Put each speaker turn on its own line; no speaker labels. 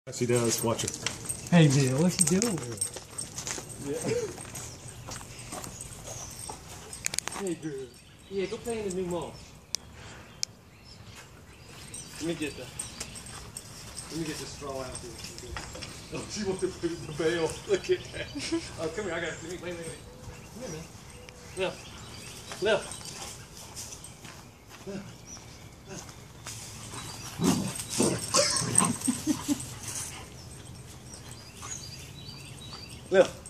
Yes, he does. Watch it.
Hey, Bill, what's he doing?
Yeah.
Hey, girl. Yeah, go play in the new mall. Let me get the straw out here.
Oh, she wants to put the bail. Look at that.
Oh, come here. I got it. Wait. Come here, man. Left. Left.